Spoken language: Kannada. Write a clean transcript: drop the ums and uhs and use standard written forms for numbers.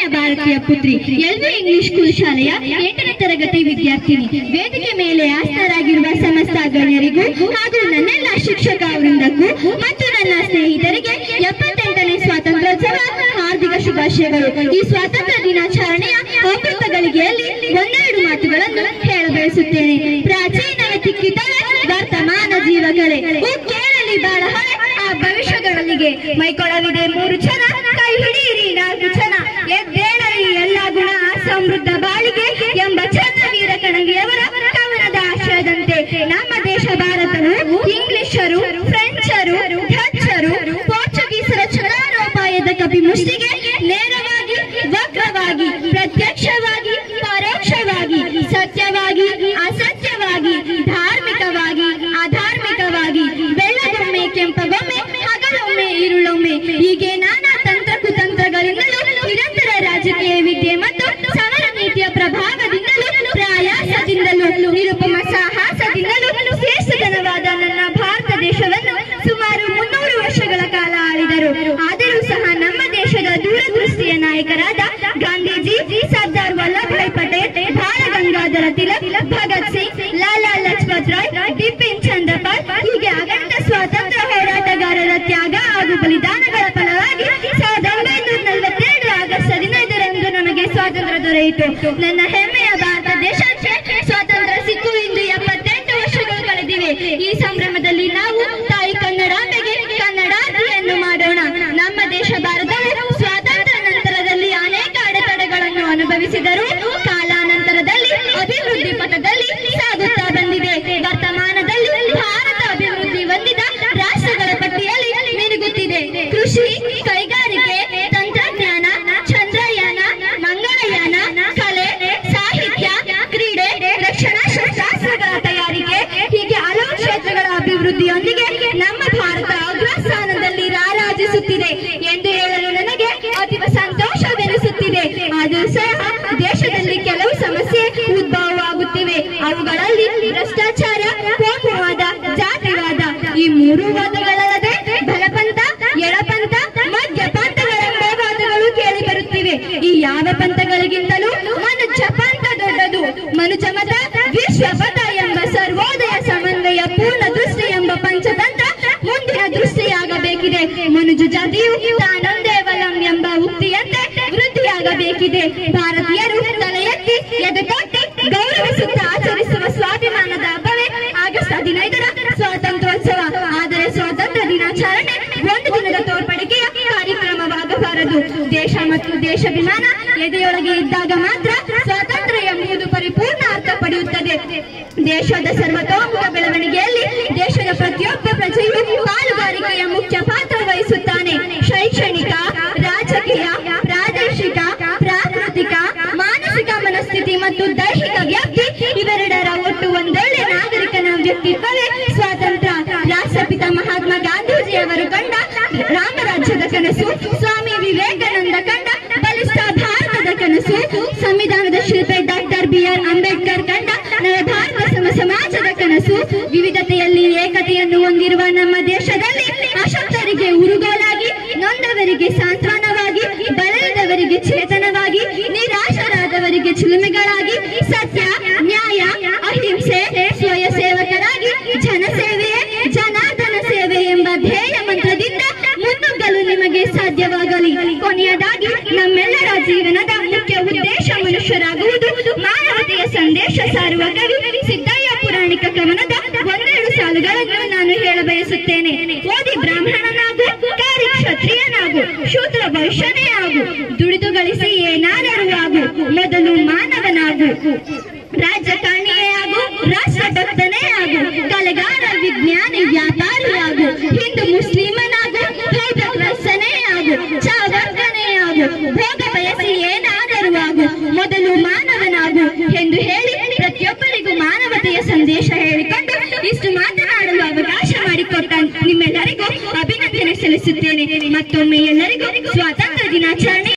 ಭಾರತೀಯ ಪುತ್ರಿ ಎಲ್ವಿ ಇಂಗ್ಲಿಷ್ ಸ್ಕೂಲ್ ಶಾಲೆಯ 8ನೇ ತರಗತಿ ವಿದ್ಯಾರ್ಥಿನಿ. ವೇದಿಕೆ ಮೇಲೆ ಆಸ್ತರಾಗಿರುವ ಸಮಸ್ತ ಗಣ್ಯರಿಗೂ ಹಾಗೂ ನನ್ನೆಲ್ಲ ಶಿಕ್ಷಕ ವೃಂದಕ್ಕೂ ಮತ್ತು ನನ್ನ ಸ್ನೇಹಿತರಿಗೆ 78ನೇ ಸ್ವಾತಂತ್ರ್ಯೋತ್ಸವ ಹಾರ್ದಿಕ ಶುಭಾಶಯಗಳು. ಈ ಸ್ವಾತಂತ್ರ್ಯ ದಿನಾಚರಣೆಯ ಅಮೃತ ಗಳಿಗೆಯಲ್ಲಿ ಒಂದೆರಡು ಮಾತುಗಳನ್ನು ಹೇಳಬಯಸುತ್ತೇನೆ. ಪ್ರಾಚೀನವೇ ವರ್ತಮಾನ ಜೀವಗಳೇ ಕೇಳಲಿ ಬಾಳ ಆ ಭವಿಷ್ಯಗಳಿಗೆ ಮೈಕೊಳವಿದೆ 3 ಕ್ಷಣ, ಕೈ ಹಿಡಿಯಿರಿ 4 ಕ್ಷಣ, ಎದ್ದೇಳಲಿ ಎಲ್ಲ ಗುಣ ಸಮೃದ್ಧ ಬಾಳಿಗೆ ಎಂಬ ಚನ್ನವೀರ ಕಣವಿಯವರ ಕವನದ ಆಶಯದಂತೆ ನಮ್ಮ ದೇಶ ಭಾರತವು ಇಂಗ್ಲಿಷರು, ಫ್ರೆಂಚರು, ಡಚ್ಚರು, ಪೋರ್ಚುಗೀಸರ ಚಲನೋಪಾಯದ ಕಪಿಮುಷ್ಟಿಗೆ ನೇರವಾಗಿ, ವಕ್ರವಾಗಿ, ಪ್ರತ್ಯಕ್ಷವಾಗಿ, ಪರೋಕ್ಷವಾಗಿ, ಸತ್ಯವಾಗಿ, ಅಸತ್ಯವಾಗಿ, ಧಾರ್ಮಿಕವಾಗಿ, ಅಧಾರ್ಮಿಕವಾಗಿ, ಬೆಳ್ಳಗೊಮ್ಮೆ ಕೆಂಪಗೊಮ್ಮೆ, ಹಗಲೊಮ್ಮೆ ಇರುಳೊಮ್ಮೆ ಹೀಗೆ ನಾನಾ ತಂತ್ರ ಕುತಂತ್ರಗಳಿಂದಲೂ ನಿರಂತರ ರಾಜಕೀಯ ವಿದ್ಯೆ ಮತ್ತು ಸಮರ ನೀತಿಯ ಪ್ರಭಾವದಿಂದಲೂ ಪ್ರಯಾಸದಿಂದಲೂ ನಿರುಪಮ ಸಾಹಸದಿಂದಲೂ ಶ್ರೇಷ್ಠತನವಾದ ನನ್ನ ಭಾರತ ದೇಶವನ್ನು ಸುಮಾರು 300 ವರ್ಷಗಳ ಕಾಲ ಆಳಿದರು. ಆದರೂ ಸಹ ನಮ್ಮ ದೇಶದ ದೂರದೃಷ್ಟಿಯ ನಾಯಕರಾದ ಗಾಂಧೀಜಿ, ಸರ್ದಾರ್ ವಲ್ಲಭಾಯ್ ಪಟೇಲ್, ಬಾಲ ಗಂಗಾಧರ ತಿಲಕ್, ಭಗತ್ ಸಿಂಗ್, ಲಾಲಾ ಲಜಪತ್ ರಾಯ್, ಬಿಪಿನ್ ಚಂದ್ರಪಾಲ್ ಹೀಗೆ ಅಗಂಟ ಸ್ವಾತಂತ್ರ್ಯ ಹೋರಾಟಗಾರರ ತ್ಯಾಗ ಹಾಗೂ ಬಲಿದಾನಗಳ ಫಲವಾಗಿ 1942 ಆಗಸ್ಟ್ 15ರಂದು ನಮಗೆ ಸ್ವಾತಂತ್ರ್ಯ ದೊರೆಯಿತು. ನನ್ನ ಹೆಮ್ಮೆಯ ಭಾರತ ದೇಶಕ್ಕೆ ಸ್ವಾತಂತ್ರ್ಯ ಸಿಕ್ಕು ಇಂದು 78 ವರ್ಷಗಳು ಕಳೆದಿವೆ. ಈ ಸಂಭ್ರಮದಲ್ಲಿ ನಾವು ತಾಯಿ ಕನ್ನಡಾಂಬೆಗೆ ಕನ್ನಡಾರ್ತಿಯನ್ನು ಮಾಡೋಣ. ನಮ್ಮ ದೇಶ ಭಾರತವು ಸ್ವಾತಂತ್ರ್ಯ ನಂತರದಲ್ಲಿ ಅನೇಕ ಅಡೆತಡೆಗಳನ್ನು ಅನುಭವಿಸಿದರೂ ಕಾಲಾನಂತರದಲ್ಲಿ ಅಭಿವೃದ್ಧಿ ಪಥದಲ್ಲಿ ಸಾಗುತ್ತಾ ಬಂದಿದೆ. ವರ್ತಮಾನದಲ್ಲಿ ಭಾರತ ಅಭಿವೃದ್ಧಿ ಹೊಂದಿದ ರಾಷ್ಟ್ರಗಳ ಪಟ್ಟಿಯಲ್ಲಿ ಮಿನುಗುತ್ತಿದೆ. ಕೃಷಿ, ಕೈಗಾರಿಕೆ, ತಂತ್ರಜ್ಞಾನ, ಚಂದ್ರಯಾನ, ಮಂಗಳಯಾನ, ಕಲೆ, ಸಾಹಿತ್ಯ, ಕ್ರೀಡೆ, ರಕ್ಷಣಾ ಶಸ್ತ್ರಾಸ್ತ್ರಗಳ ತಯಾರಿಕೆ ಹೀಗೆ ಹಲವು ಕ್ಷೇತ್ರಗಳ ಅಭಿವೃದ್ಧಿಯೊಂದಿಗೆ ನಮ್ಮ ಭಾರತ ಅಗ್ರಸ್ಥಾನದಲ್ಲಿ ರಾರಾಜಿಸುತ್ತಿದೆ ಎಂದು ಹೇಳಲು ನನಗೆ ಅತೀವ ಸಂತೋಷವೆನಿಸುತ್ತಿದೆ. ಆದರೂ ಸಹ ದೇಶದಲ್ಲಿ ಕೆಲವು ಸಮಸ್ಯೆ ಉದ್ಭವವಾಗುತ್ತಿವೆ. ಅವುಗಳಲ್ಲಿ ಭ್ರಷ್ಟಾಚಾರ, ಕೋಮುವಾದ, ಜಾತಿವಾದ ಈ 3 ವಾದಗಳಲ್ಲದೆ ಬಲಪಂಥ, ಎಡಪಂಥ, ಮಧ್ಯಪಂಥಗಳೆಂಬ ವಾದಗಳು ಕೇಳಿ ಬರುತ್ತಿವೆ. ಈ ಯಾವ ಪಂಥಗಳಿಗಿಂತಲೂ ಮನುಜ ಪಂಥ ದೊಡ್ಡದು. ಮನುಜ ಮತ, ವಿಶ್ವಪಥ ಎಂಬ ಸರ್ವೋದಯ ಸಮನ್ವಯ ಪೂರ್ಣ ದೃಷ್ಟಿ ಎಂಬ ಪಂಚತಂತ್ರ ಮುಂದಿನ ದೃಷ್ಟಿಯಾಗಬೇಕಿದೆ. ಮನುಜ ಜಾತಿಯು ತಾನೊಂದೇ ವಲಂ ಎಂಬ ಉಕ್ತಿಯಂತೆ ವೃದ್ಧಿಯಾಗಬೇಕಿದೆ. ಭಾರತೀಯರು ತಲೆ ಎತ್ತಿ ಎದೆಕೊಟ್ಟಿ ಗೌರವಿಸುತ್ತಾ ಆಚರಿಸುವ ಸ್ವಾಭಿಮಾನದ ಹಬ್ಬವೇ ಆಗಸ್ಟ್ 15ರ ಸ್ವಾತಂತ್ರ್ಯೋತ್ಸವ. ಆದರೆ ಸ್ವಾತಂತ್ರ್ಯ ದಿನಾಚರಣೆ ಒಂದು ದಿನದ ತೋರ್ಪಡಿಕೆಯ ಕಾರ್ಯಕ್ರಮವಾಗಬಾರದು. ದೇಶ ಮತ್ತು ದೇಶಾಭಿಮಾನ ಎದೆಯೊಳಗೆ ಇದ್ದಾಗ ಮಾತ್ರ ಸ್ವಾತಂತ್ರ್ಯ ಎಂಬುದು ಪರಿಪೂರ್ಣ ಅರ್ಥ ಪಡೆಯುತ್ತದೆ. ದೇಶದ ಸರ್ವತೋಮುಖ ಬೆಳವಣಿಗೆಯಲ್ಲಿ ದೇಶದ ಪ್ರತಿಯೊಬ್ಬ ಪ್ರಜೆಯು ಪಾಲುಗಾರಿಕೆಯ ಮುಖ್ಯ ಪಾತ್ರ ವಹಿಸುತ್ತಾನೆ. ಶೈಕ್ಷಣಿಕ, ರಾಜಕೀಯ, ಪ್ರಾದೇಶಿಕ, ಪ್ರಾಕೃತಿಕ, ಮಾನಸಿಕ ಮನಸ್ಥಿತಿ ಮತ್ತು ದೈಹಿಕ ವ್ಯಕ್ತಿ ಇವೆರಡರ ಒಟ್ಟು ಒಂದೊಳ್ಳೆ ನಾಗರಿಕನ ವ್ಯಕ್ತಿತ್ವವೇ ಸ್ವಾತಂತ್ರ್ಯ. ರಾಷ್ಟ್ರಪಿತ ಮಹಾತ್ಮ ಗಾಂಧೀಜಿಯವರು ಕಂಡ ರಾಮರಾಜ್ಯದ ಕನಸು, ಸ್ವಾಮಿ ವಿವೇಕಾನಂದ ಕಂಡ ಬಲಿಷ್ಠ ಭಾರತದ ಕನಸು, ಸಂವಿಧಾನದ ಶಿಲ್ಪಿ ಡಾಕ್ಟರ್ BR ಅಂಬೇಡ್ಕರ್ ಕಂಡ ನವಭಾರತ ಸಮಾಜದ ಕನಸು, ವಿವಿಧತೆಯಲ್ಲಿ ಏಕತೆಯನ್ನು ಹೊಂದಿರುವ ನಮ್ಮ ದೇಶದಲ್ಲಿ ಅಶಕ್ತರಿಗೆ ಉರುಗೋಲಾಗಿ, ನೊಂದವರಿಗೆ ಸಾಂತ್ವನವಾಗಿ, ಬಳಲಿದವರಿಗೆ ಚೇತನವಾಗಿ, ನಿರಾಶರಾದವರಿಗೆ ಚಿಲುಮೆಗಳಾಗಿ, ಸತ್ಯ, ನ್ಯಾಯ, ಅಹಿಂಸೆ, ಸ್ವಯಂ ಸೇವಕರಾಗಿ, ಜನಸೇವೆಯೇ ಜನಾರ್ದನ ಸೇವೆ ಎಂಬ ಧ್ಯೇಯ ಮಂತ್ರದಿಂದ ಮುನ್ನುಗ್ಗಲು ನಿಮಗೆ ಸಾಧ್ಯವಾಗಲಿ. ಕೊನೆಯದಾಗಿ ನಮ್ಮೆಲ್ಲರ ಜೀವನದ ಮುಖ್ಯ ಉದ್ದೇಶ ಮನುಷ್ಯರಾಗುವುದು. ಮಾನವತೆಯ ಸಂದೇಶ ಸಾರುವ ಕವಿ ಸಿದ್ದಯ್ಯ ಪುರಾಣಿಕ ಕವನದ 12 ಸಾಲುಗಳನ್ನು ನಾನು ಹೇಳಬಯಸುತ್ತೇನೆ. ಓದಿ ಬ್ರಾಹ್ಮಣನಾಗು, ಕಾರಿ ಕ್ಷತ್ರಿಯನಾಗು, ಶೂದ್ರ ವೈಶ್ಯನೇ ಆಗು, ದುಡಿದು ಗಳಿಸಿ ಏನಾದರೂ ಆಗು, ಮೊದಲು ಮಾನವನಾಗು, ರಾಜಕಾರಣಿಯೇ ಆಗು, ರಾಷ್ಟ್ರಭಕ್ತನೇ ಆಗು, ಕಲೆಗಾರ, ವಿಜ್ಞಾನಿ, ವ್ಯಾಪಾರಿಯಾಗು, ಹಿಂದೂ ಮುಸ್ಲಿಮನಾಗು, ಬೌದ್ಧ ಕ್ರೈಸ್ತನೇ ಆಗು, ಚಾವರ್ಗನೇ ಆಗು, ಭೋಗ ಬಯಸಿ ಏನಾದರೂ ಆಗು, ಮೊದಲು ಮಾನವನಾಗು ಎಂದು ಹೇಳಿ ಪ್ರತಿಯೊಬ್ಬರಿಗೂ ಮಾನವತೆಯ ಸಂದೇಶ ಹೇಳಿಕೊಂಡು ಇಷ್ಟು ಮಾತನಾಡಲು ಅವಕಾಶ ಮಾಡಿಕೊಟ್ಟ ನಿಮ್ಮೆಲ್ಲರಿಗೂ ಅಭಿನಂದನೆ ಸಲ್ಲಿಸುತ್ತೇನೆ. ಮತ್ತೊಮ್ಮೆ ಎಲ್ಲರಿಗೂ ಸ್ವಾತಂತ್ರ್ಯ ದಿನಾಚರಣೆ